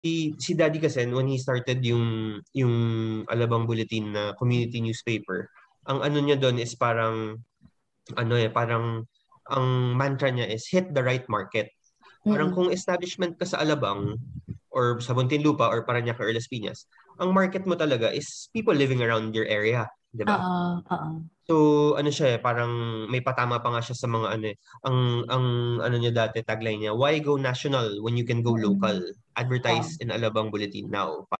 si Daddy kasi when he started yung Alabang Bulletin na community newspaper, ang ano niya doon is parang ang mantra niya is hit the right market. Parang Mm. kung establishment ka sa Alabang or sa Muntinlupa or Parañaque or Las Piñas, ang market mo talaga is people living around your area, 'di ba? Oo, oo. So ano siya parang may patama pa nga siya sa mga ang ano niya dati tagline niya, why go national when you can go local? Mm. Oo. Advertise in Alabang Bulletin now.